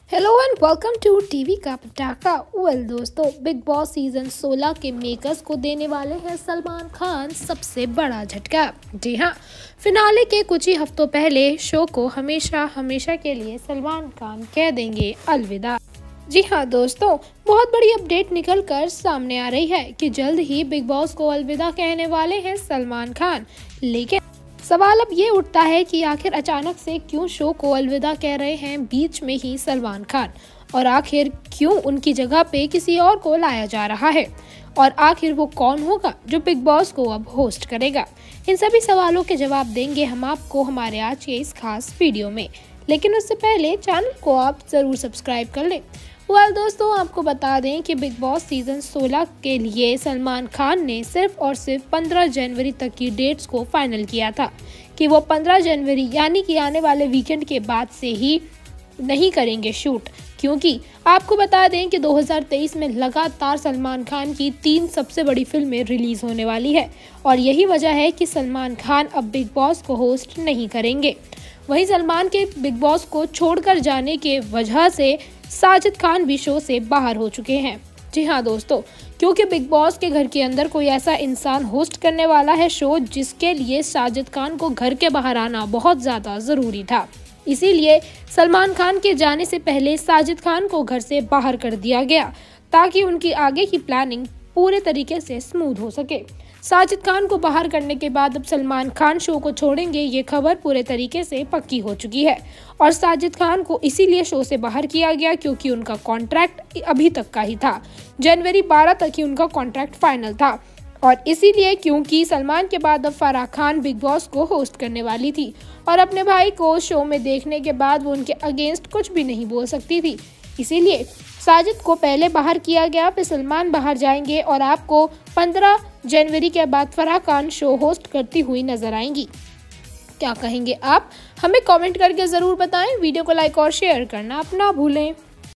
Hello and welcome to TV का पटाखा। दोस्तों, बिग बॉस सीजन 16 के मेकर्स को देने वाले हैं सलमान खान सबसे बड़ा झटका। जी हाँ, फिनाले के कुछ ही हफ्तों पहले शो को हमेशा के लिए सलमान खान कह देंगे अलविदा। जी हाँ दोस्तों, बहुत बड़ी अपडेट निकल कर सामने आ रही है कि जल्द ही बिग बॉस को अलविदा कहने वाले हैं सलमान खान। लेकिन सवाल अब ये उठता है कि आखिर अचानक से क्यों शो को अलविदा कह रहे हैं बीच में ही सलमान खान, और आखिर क्यों उनकी जगह पे किसी और को लाया जा रहा है, और आखिर वो कौन होगा जो बिग बॉस को अब होस्ट करेगा। इन सभी सवालों के जवाब देंगे हम आपको हमारे आज के इस खास वीडियो में। लेकिन उससे पहले चैनल को आप जरूर सब्सक्राइब कर लें। दोस्तों, आपको बता दें कि बिग बॉस सीजन 16 के लिए सलमान खान ने सिर्फ और सिर्फ 15 जनवरी तक की डेट्स को फाइनल किया था कि वो 15 जनवरी यानी कि आने वाले वीकेंड के बाद से ही नहीं करेंगे शूट, क्योंकि आपको बता दें कि 2023 में लगातार सलमान खान की 3 सबसे बड़ी फिल्में रिलीज होने वाली है, और यही वजह है कि सलमान खान अब बिग बॉस को होस्ट नहीं करेंगे। वहीं सलमान के बिग बॉस को छोड़कर जाने के वजह से साजिद खान भी शो से बाहर हो चुके हैं। जी हाँ दोस्तों, क्योंकि बिग बॉस के घर के अंदर कोई ऐसा इंसान होस्ट करने वाला है शो जिसके लिए साजिद खान को घर के बाहर आना बहुत ज़्यादा ज़रूरी था। इसीलिए सलमान खान के जाने से पहले साजिद खान को घर से बाहर कर दिया गया ताकि उनकी आगे की प्लानिंग पूरे तरीके से स्मूथ हो सके। साजिद खान को बाहर करने के बाद अब सलमान खान शो को छोड़ेंगे, ये खबर पूरे तरीके से पक्की हो चुकी है। और साजिद खान को इसीलिए शो से बाहर किया गया क्योंकि उनका कॉन्ट्रैक्ट अभी तक का ही था। जनवरी 12 तक ही उनका कॉन्ट्रैक्ट फाइनल था, और इसीलिए क्योंकि सलमान के बाद अब फराह खान बिग बॉस को होस्ट करने वाली थी, और अपने भाई को शो में देखने के बाद वो उनके अगेंस्ट कुछ भी नहीं बोल सकती थी। इसीलिए साजिद को पहले बाहर किया गया, फिर सलमान बाहर जाएंगे और आपको 15 जनवरी के बाद फराह खान शो होस्ट करती हुई नजर आएंगी। क्या कहेंगे आप? हमें कमेंट करके ज़रूर बताएं। वीडियो को लाइक और शेयर करना अपना भूलें।